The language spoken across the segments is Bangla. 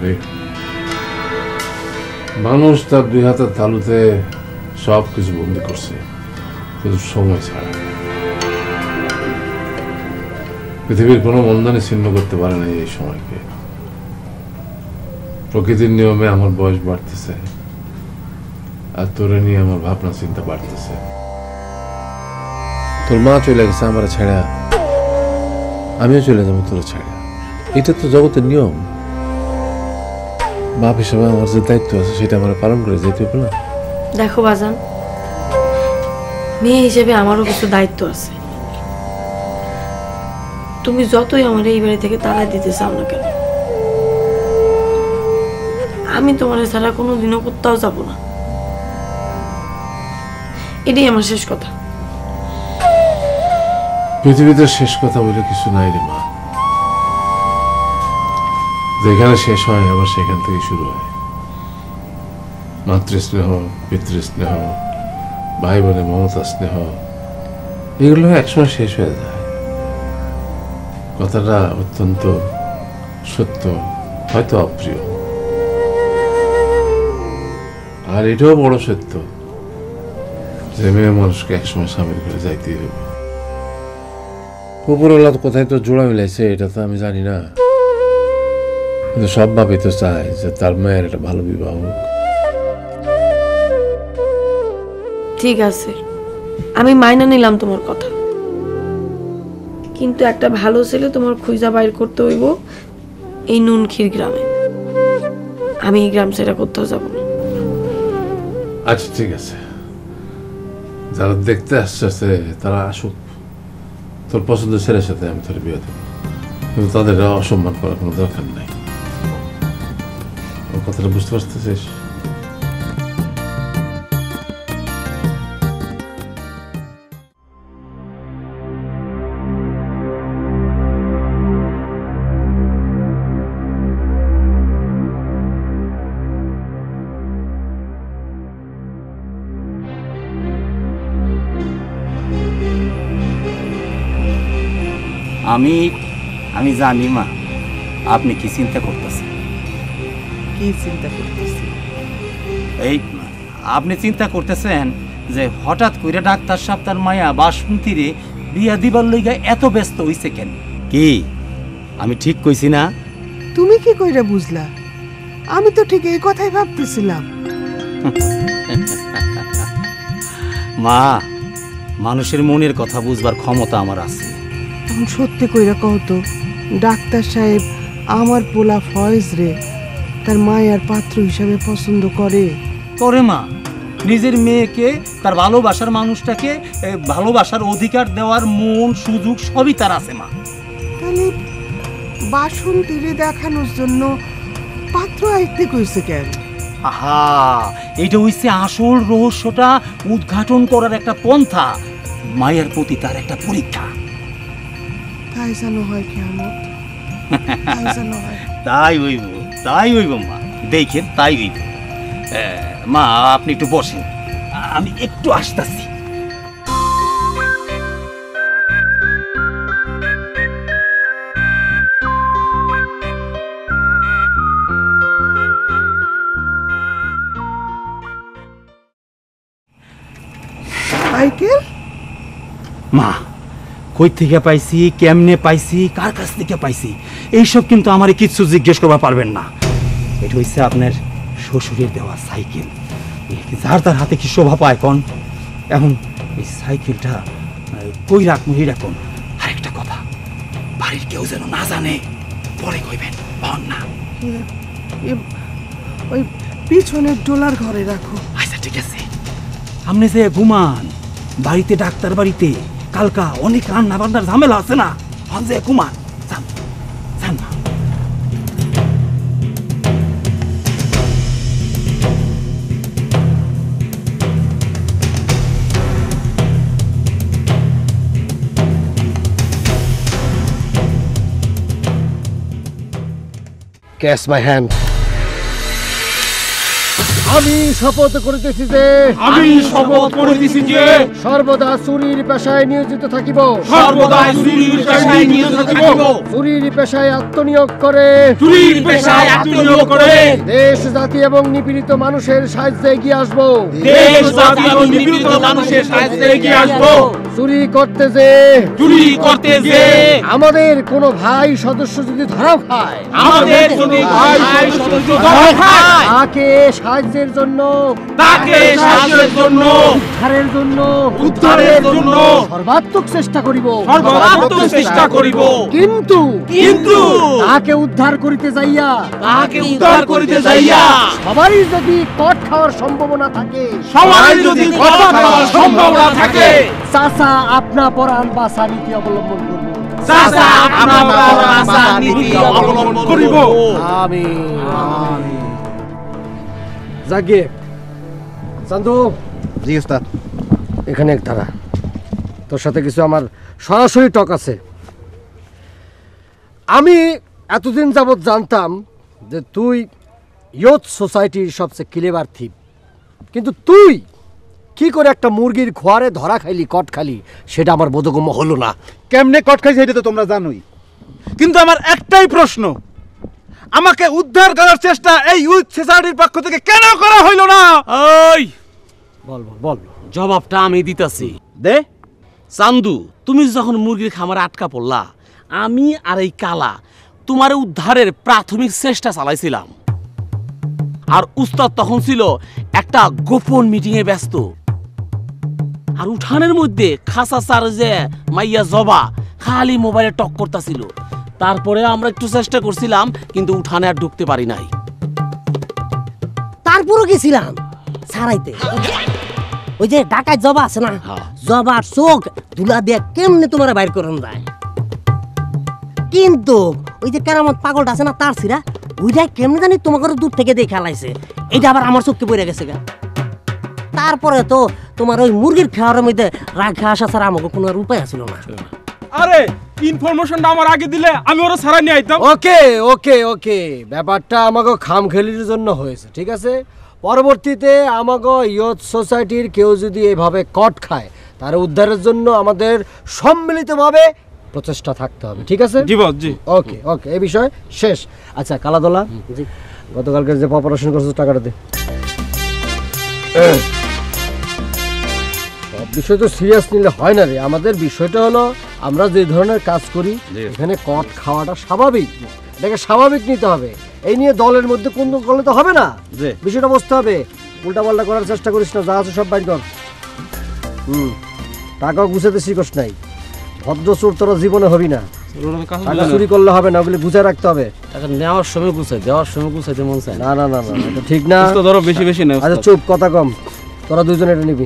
মারে মানুষ তার দুই হাতের তালুতে সব কিছু বন্দি করছে, শুধু সময় ছাড়া। পৃথিবীর কোনো মন্দানে ছিন্ন করতে পারে না এই সময়কে। প্রকৃতির নিয়মে আমার বয়স বাড়তেছে, আর তোরে নিয়ে আমার ভাবনা চিন্তা বাড়তেছে। তোর মা চলে গেছে আমার ছেড়া, আমিও চলে যাবো তোর ছেড়া। এটা তো জগতের নিয়ম। বাপ হিসেবে আমার যে দায়িত্ব আছে সেটা আমার পালন করে যেতে হবে না? দেখো বাজান, মেয়ে হিসেবে আমারও কিছু দায়িত্ব আছে। তুমি যতই আমার এই বাড়ি থেকে তাড়াই দিতে চাও না কেন, আমি তোমার ছাড়া কোনোদিনও কোথাও যাব না। এটাই আমার শেষ কথা। পৃথিবীতে শেষ কথা বলে কিছু নাই রে মা। যেখানে শেষ হয় আবার সেখান থেকে শুরু হয়। মাতৃস্নেহ, পিতৃস্নেহ, ভাই বোনের মমতা স্নেহ, এগুলো একসময় শেষ হয়ে যায়। কথাটা অত্যন্ত সত্য, হয়তো অপ্রিয়, আর এটাও বড় সত্য যে মেয়ে মানুষকে একসময় স্বামীর করে যাইতেই হবে। উপরওয়ালা কোথায় তো জোড়া মিলাইছে এটা তো আমি জানি না, কিন্তু সব বাপই তো চায় যে তার মেয়ের একটা ভালো বিবাহ হোক। ঠিক আছে, আমি মাইনা নিলাম তোমার কথা, কিন্তু একটা ভালো ছেলে তোমার খুঁজা বাইর করতে হইব এই নুনখির গ্রামে। আমি এই গ্রাম ছেড়ে কোথাও যাব না। আচ্ছা ঠিক আছে, যারা দেখতে আসছে তারা আসুক। তোর পছন্দের ছেলের সাথে আমি তোর বিয়ে দেবো, কিন্তু তাদের অসম্মান করার কোনো দরকার নাই। ওর কথাটা বুঝতে পারতেছিস? আমি জানি মা আপনি কি চিন্তা করতেছেন। কি চিন্তা করতেছি? এই আপনি চিন্তা করতেছেন যে হঠাৎ করে ডাক্তার সাহেব তার মায়া বাসন্তীরে বিয়া দিবার লইগা এত ব্যস্ত হইছে কেন? কি আমি ঠিক কইছি না? তুমি কি কইরা বুঝলা? আমি তো ঠিক এই কথাই ভাবতেছিলাম। মা, মানুষের মনের কথা বুঝবার ক্ষমতা আমার আছে। এখন সত্যি কইরা কও তো, ডাক্তার সাহেব আমার পোলা ফয়েজ রে তার মায়ের পাত্র হিসাবে পছন্দ করে? করে মা, নিজের মেয়েকে, তার ভালোবাসার মানুষটাকে ভালোবাসার অধিকার দেওয়ার মন সুযোগ সবই তার আছে মা। তাহলে বাসন্তীরে দেখানোর জন্য পাত্র আইতে কইছে কেন? আহা, এইটা হইছে আসল রহস্যটা উদ্ঘাটন করার একটা পন্থা। মায়ের প্রতি তার একটা পরীক্ষা। তাই যেন হয় কিয়ামত, তাই যেন হয়। তাই হইব মা, দেখেন তাই হইব। মা আপনি একটু বসেন, আমি একটু আসতেছি। সাইকেল? মা, কই থেকে পাইছি, কেমনে পাইছি, কার কাছ থেকে পাইছি, এইসব কিন্তু আমারে কিচ্ছু জিজ্ঞেস করবা পারবেন না। এটা হচ্ছে আপনার শ্বশুরের দেওয়া সাইকেল। যার তার হাতে কি শোভা পায় কোন? এখন এই সাইকেলটা কই রাখবো এই রাখুন। আরেকটা কথা, বাড়ির কেউ যেন না জানে, পরে কইবেন না। ওই পিছনের ডোলার ঘরে রাখো। আচ্ছা ঠিক আছে, আপনি যে ঘুমান বাড়িতে, ডাক্তার বাড়িতে কালকা অনেক রান্না বান্নার ঝামেলা আছে না, যে ঘুমান। যান না। Catch my hand. আমি শপথ করিতেছি যে সর্বদা চুরির পেশায় নিয়োজিত থাকিব। চুরির পেশায় আত্মনিয়োগ করে দেশ জাতি এবং নিপীড়িত মানুষের সাহায্যে এগিয়ে আসবো। চুরি করতে যে আমাদের কোনো ভাই সদস্য যদি ধরা খায়, তাকে সাহায্যের জন্য উদ্ধারের জন্য সর্বাত্মক চেষ্টা করিব। কিন্তু তাকে উদ্ধার করিতে যাইয়া সবারই যদি কট খাওয়ার সম্ভাবনা থাকে, চাচা আপনা পরাণ বাসা নীতি অবলম্বন করব। জাগে চান্দু। জি ওস্তাদ। এখানে এক দাঁড়া, তোর সাথে কিছু আমার সরাসরি টক আছে। আমি এতদিন যাবৎ জানতাম যে তুই ইয়ুথ সোসাইটির সবচেয়ে ক্লেভার থিপ, কিন্তু তুই কি করে একটা মুরগির খোয়ারে ধরা খাইলি, কট খালি, সেটা আমার বোধগম্য হলো না। কেমনে কট খাইছে এটা তো তোমরা জানোই, কিন্তু আমার একটাই প্রশ্ন, আমাকে উদ্ধার করার চেষ্টা এই ইউথ সোসাইটির পক্ষ থেকে কেন করা হইল না? ওই বল জবাবটা আমি দিতাছি। দে। চান্দু, তুমি যখন মুরগির খামারে আটকা পড়লা, আমি আর এই কালা তোমার উদ্ধারের প্রাথমিক চেষ্টা চালাইছিলাম। আর উস্তাদ তখন ছিল একটা গোপন মিটিং এ ব্যস্ত। আর উঠানের মধ্যে খাসা চার যে মাইয়া জবা খালি মোবাইলে টক করতেছিল। তারপরে আমরা একটু চেষ্টা করছিলাম, কিন্তু উঠানে আর ঢুকতে পারি নাই। তারপরও গেছিলাম ছাড়াইতে। ওই যে ঢাকায় জবা আছে না, জবার চোখ ধুলা দিয়ে কেমনে তোমার বাইর করুন যায়। কিন্তু ওই যে কেরামত পাগলটা আছে না, তার ছিরা ওইটাই কেমনে জানি তোমাকে দূর থেকে দেখে লাইছে। এটা আবার আমার চোখে পড়ে গেছে গা। তারপরে তো তোমার ওই মুরগির খাওয়ার মধ্যে রাখা আসা ছাড়া আমাকে কোনো আর উপায় ছিল না। আরে ইনফরমেশনটা আমার আগে দিলে আমি ওরা সারা নিয়ে আইতাম। ওকে, ব্যাপারটা আমাকে খামখেলির জন্য হয়েছে, ঠিক আছে। পরবর্তীতে আমাকে ইয়ুথ সোসাইটির কেউ যদি এভাবে কট খায়, তার উদ্ধারের জন্য আমাদের সম্মিলিতভাবে প্রচেষ্টা থাকতে হবে, ঠিক আছে? জি বস, জি। ওকে, এই বিষয় শেষ। আচ্ছা কালাদোলা, গতকালকে যে অপারেশন করছিস টাকাটা দে। সব বিষয় তো সিরিয়াস নিলে হয় না রে। আমাদের বিষয়টা হলো, আমরা যে ধরনের কাজ করি এখানে কট খাওয়াটা স্বাভাবিক, এটাকে স্বাভাবিক নিতে হবে। এই নিয়ে দলের মধ্যে কোন করলে তো হবে না, বিষয়টা বুঝতে হবে। উল্টাপাল্টা করার চেষ্টা করিস না, যা আছে সব বাইর কর। টাকা গুছাতে শিখস নাই, ভদ্র চোর তোরা জীবনে হবি না। টাকা চুরি করলে হবে না, ওগুলি গুছায় রাখতে হবে। টাকা নেওয়ার সময় গুছাই, দেওয়ার সময় গুছাইতে মন চায় না, এটা ঠিক না। ধরো বেশি নেই। আচ্ছা চুপ, কথা কম। তোরা দুইজন এটা নিবি।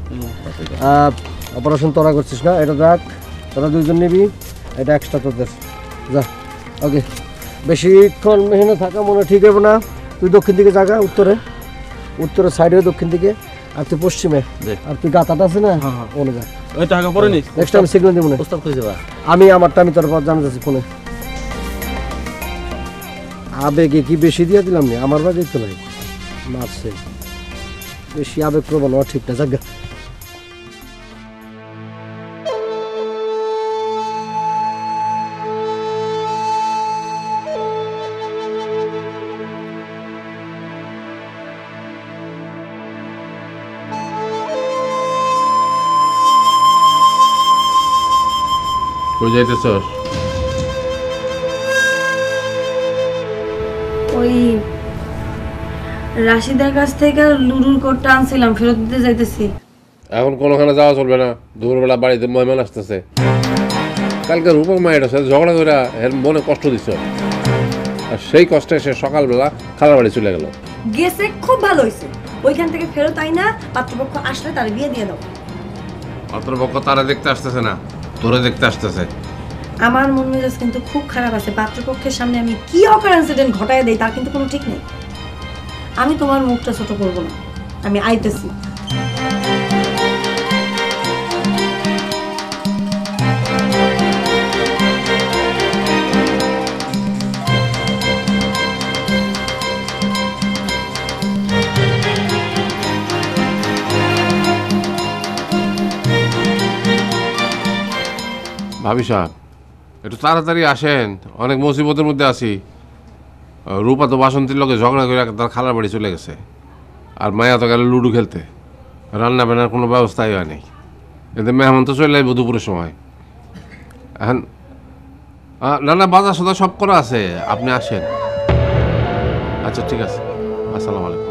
অপারেশন তোরা করছিস না, এটা দেখ, তোরা দুইজন নিবি, এটা এক্সট্রা তোদের। যা, ওকে। বেশিক্ষণ মেহনত থাকা মনে ঠিক হবে না। তুই দক্ষিণ দিকে জায়গা, উত্তরের সাইডে দক্ষিণ দিকে, আর তুই পশ্চিমে, আর তুই গাতাটা আছে না ওনে যা। ওই টাকা পরে নি, নেক্সট টাইম সিগন্যাল দিব না। প্রস্তাব কই যাবা? আমি তোর পর জানা যাচ্ছি ফোনে। আবেগে কি বেশি দিয়ে দিলাম না? আমার বাড়ি তো নাই, মারছে বেশি আবেগ প্রবণ, ঠিক না। জায়গা কই যাইতেছস? ওই রাশিদার কাছ থেকে লুডুর কোটটা আনছিলাম, ফেরত দিতে যাইতেছি। এখন কোনোখানে যাওয়া চলবে না, দুপুরবেলা বাড়িতে মেহমান আসতেছে। কালকে রূপক মায়ের সাথে ঝগড়া করে এর মনে কষ্ট দিছ, আর সেই কষ্টে সে সকালবেলা খালার বাড়ি চলে গেল। গেছে, খুব ভালো হয়েছে। ওইখান থেকে ফেরত আই না, পাত্রপক্ষ আসলে তার বিয়ে দিয়ে দাও। পাত্রপক্ষ তারা দেখতে আসতেছে না, তোরে দেখতে আসতেছে। আমার মন মেজাজ কিন্তু খুব খারাপ আছে। পাত্রপক্ষের সামনে আমি কি অকার ইনসিডেন্ট ঘটায় দেই তার কিন্তু কোনো ঠিক নেই। আমি তোমার মুখটা ছোট করব না, আমি আইতেছি। ভাবি সাহেব একটু তাড়াতাড়ি আসেন, অনেক মুসিবতের মধ্যে আছি। রূপা তো বাসন্তীর লোকে ঝগড়া করে তার খালার বাড়ি চলে গেছে, আর মায়া তো গেল লুডো খেলতে। রান্না বান্নার কোনো ব্যবস্থাই হয় নাই। এতে মেহমান তো চলে আসবো দুপুরের সময়। এখন রান্না বাজার সদা সব করা আছে, আপনি আসেন। আচ্ছা ঠিক আছে, আসসালামু আলাইকুম।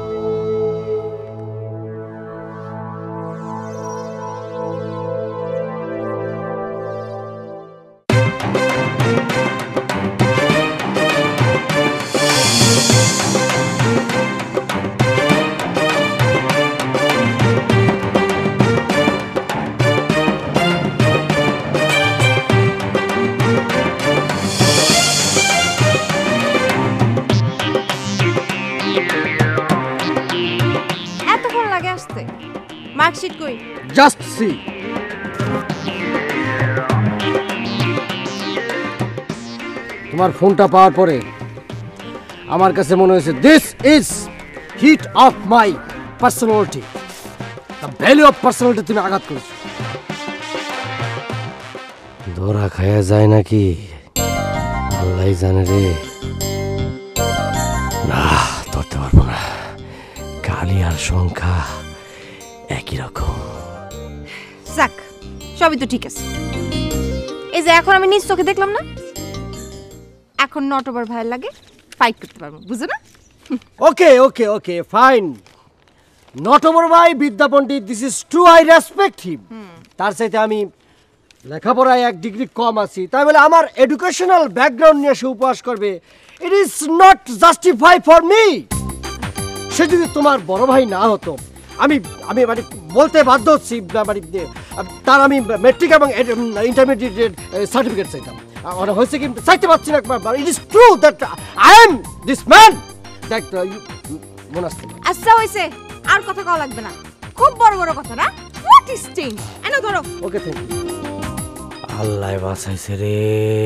মার্কশিট কই? Just see. তোমার ফোনটা পাওয়ার পরে আমার কাছে মনে হয়েছে this is hit of my personality, the value of personality তুমি আঘাত করেছো। ধরা খায়া যায় নাকি আল্লাহ জানে রে। না, ধরতে পারবো না, কালি আর সংখ্যা একই রকম। যাক, সবই তো ঠিক আছে। এই যে এখন আমি নিজ চোখে দেখলাম না, এখন নটবার ভাইয়ের লাগে ফাইট করতে পারবো, বুঝো না? ওকে ওকে ওকে ফাইন। নটবর ভাই বিদ্যা পণ্ডিত, this is true, I respect him. তার সাথে আমি লেখাপড়ায় 1 ডিগ্রি কম আছি, তাই বলে আমার এডুকেশনাল ব্যাকগ্রাউন্ড নিয়ে সে উপহাস করবে, it is not justify for me. সে যদি তোমার বড় ভাই না হতো, আমি আমি মানে বলতে বাধ্য হচ্ছি, মানে তার আমি মেট্রিক এবং ইন্টারমিডিয়েট সার্টিফিকেট চাইতাম। মানে হয়েছে কি চাইতে পারছি না। It is true that I am this man that you মনে আসছে। আচ্ছা হইছে, আর কথা কওয়া লাগবে না, খুব বড় বড় কথা না। What is change? এনো ধরো। Okay thank you. আল্লাহ বাঁচাইছে রে।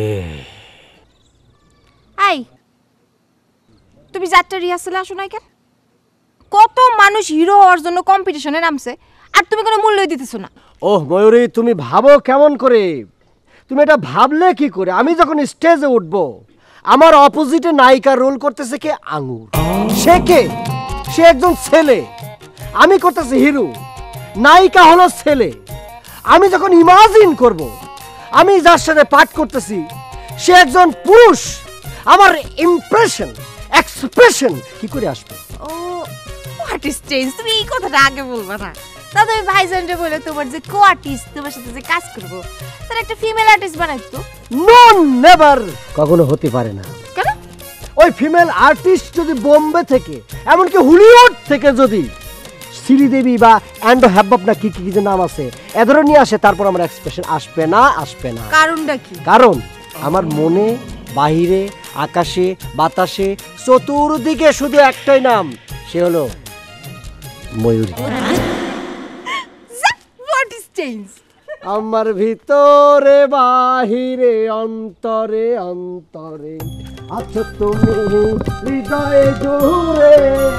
আই, তুমি যাত্রা রিহার্সালে আসো নাই কেন? কত মানুষ হিরো হওয়ার জন্য কম্পিটিশনে নামছে, আর তুমি কোনো মূল্যই দিতেছো না। ওহ ময়ূরী, তুমি ভাবো কেমন করে? তুমি এটা ভাবলে কি করে? আমি যখন স্টেজে উঠবো, আমার অপোজিটে নায়িকা রোল করতেছে কে? আঙ্গুর। সে কে? সে একজন ছেলে। আমি করতেছি হিরো, নায়িকা হলো ছেলে। আমি যখন ইমাজিন করব আমি যার সাথে পাঠ করতেছি সে একজন পুরুষ, আমার ইমপ্রেশন এক্সপ্রেশন কি করে আসবে? ও হোয়াট ইজ চেঞ্জ? তুমি এই কথাটা আগে বলবা না? তা তুমি ভাইজানরে বলে তোমার যে কো-আর্টিস্ট, তোমার সাথে যে কাজ করবো, তার একটা ফিমেল আর্টিস্ট বানাইতো। নো নেভার, কখনো হতে পারে না। কেন? ওই ফিমেল আর্টিস্ট যদি বোম্বে থেকে, এমনকি হলিউড থেকে যদি শ্রীদেবী বা অ্যান্ডো হ্যাবব না কি কি যে নাম আছে, এদের নিয়ে আসে, তারপর আমার এক্সপ্রেশন আসবে না, আসবে না। কারণটা কি? কারণ আমার মনে, বাহিরে, আকাশে, বাতাসে, চতুর্দিকে শুধু একটাই নাম, সে হলো ময়ূরী। What is change? আমার ভিতরে বাহিরে অন্তরে অন্তরে আছো তুমি হৃদয়ে জুড়ে।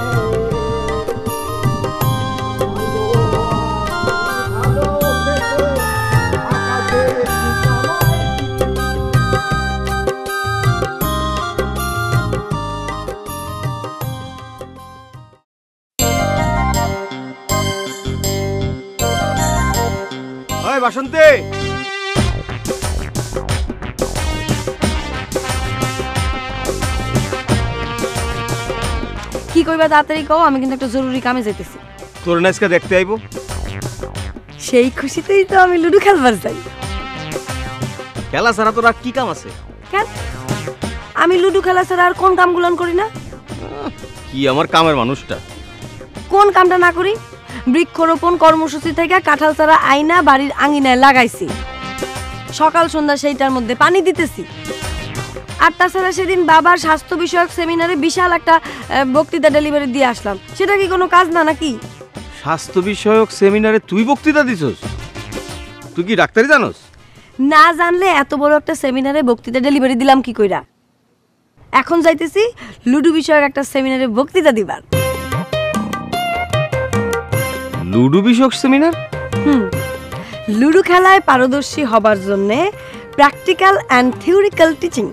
বাসন্তী, কি কইবা তাড়াতাড়ি কও, আমি কিন্তু একটা জরুরি কামে যাইতেছি। তোর নাচকে দেখতে আইবো। সেই খুশিতেই তো আমি লুডো খেলবার যাই। খেলা ছাড়া তোর আর কি কাম আছে? কেন? আমি লুডো খেলা ছাড়া আর কোন কামগুলো করি না? কি আমার কামের মানুষটা? কোন কামটা না করি? বৃক্ষরোপণ কর্মসূচি থেকে কাঁঠাল চারা আইনা বাড়ির আঙিনায় লাগাইছি, সকাল সন্ধ্যা সেইটার মধ্যে পানি দিতেছি। আর তাছাড়া সেদিন বাবার স্বাস্থ্য বিষয়ক সেমিনারে বিশাল একটা বক্তৃতা ডেলিভারি দিয়ে আসলাম। সেটা কি কোনো কাজ না নাকি? স্বাস্থ্য বিষয়ক সেমিনারে তুই বক্তৃতা দিছস? তুই কি ডাক্তারি জানোস? না জানলে এত বড় একটা সেমিনারে বক্তৃতা ডেলিভারি দিলাম কি কইরা? এখন যাইতেছি লুডো বিষয়ক একটা সেমিনারে বক্তৃতা দিবার। লুডো বিষয়ক সেমিনার? লুডো খেলায় পারদর্শী হবার জন্যে প্র্যাকটিক্যাল অ্যান্ড থিওরিক্যাল টিচিং।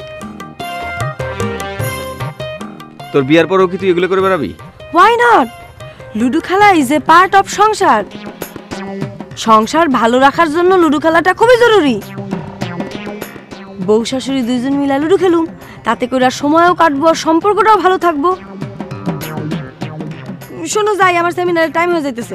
তোর বিয়ার পরেও কি তুই এগুলো করে বেড়াবি? Why not? লুডো খেলা ইজ এ পার্ট অফ সংসার। সংসার ভালো রাখার জন্য লুডো খেলাটা খুবই জরুরি। বউ শাশুড়ি দুইজন মিলে লুডো খেলুম, তাতে করে সময়ও কাটবো আর সম্পর্কটাও ভালো থাকবো। শোনো যাই, আমার সেমিনারের টাইম হয়ে যাইতেছে।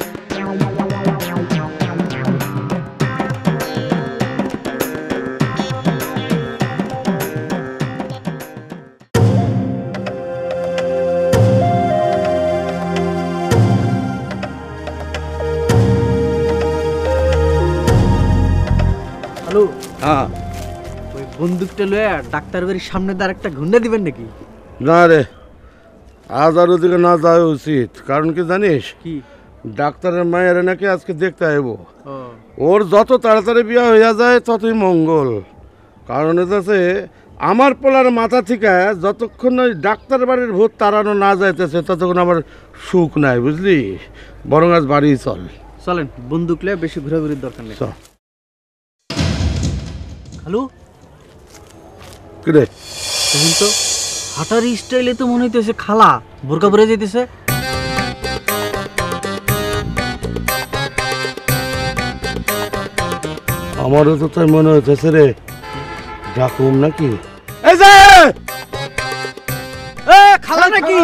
হ্যালো, হ্যাঁ ওই বন্দুকটা লয়ে ডাক্তার বাড়ির সামনে দাঁড় একটা ঘুন্ডা দিবেন নাকি? না রে, আজ আর ওদিকে না যাওয়া উচিত। কারণ কি জানিস, কি? ডাক্তারের মায়ের নাকি আজকে দেখতে আইব। ওর যত তাড়াতাড়ি বিয়া হইয়া যায় ততই মঙ্গল। কারণ হচ্ছে আমার পোলার মাথা থেকে যতক্ষণ ওই ডাক্তার বাড়ির ভূত তাড়ানো না যাইতেছে ততক্ষণ আমার সুখ নাই, বুঝলি? বরং আজ বাড়ি চল। চলেন, বন্দুক লয়ে বেশি ঘোরাঘুরির দরকার নেই। হ্যালো, কিরে দেখুন তো, হাঁটার স্টাইলে তো মনে হইতেছে খালা বোরকা পরে যেতেছে। আমারও তো তাই মনে হইতেছে রে। ডাকুম নাকি? এই যে খালা নাকি?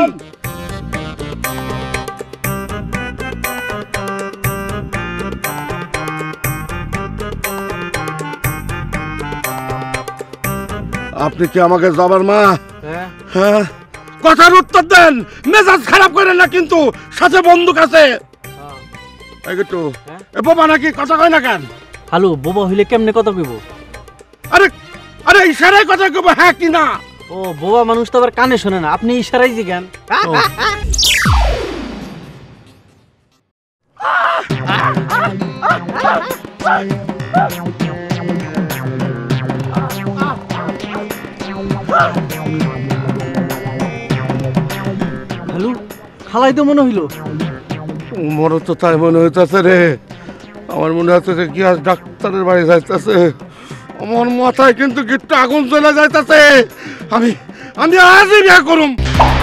আপনি কি আমাকে যাবার মা? হ্যাঁ। হ্যাঁ, কথার উত্তর দেন। মেজাজ খারাপ করেন না কিন্তু, সাথে বন্দুক আছে। একটু বাবা নাকি কথা কয় না কেন? হ্যালো, বোবা হইলে কেমনে কথা কইব? আরে আরে ইশারায় কথা কইব, হ্যাঁ কি না? ও, বোবা মানুষ তো আবার কানে শোনে না, আপনি ইশারাই জিগান। হ্যালো, খালাই তো মনে হইল। মোরও তো তাই মনে হইতেছে রে। আমার মনে হচ্ছে যে কি আজ ডাক্তারের বাড়ি যাইতেছে। আমার মাথায় কিন্তু গিট্টু আগুন চলে যাইতেছে। আমি আজই বিয়ে করুম।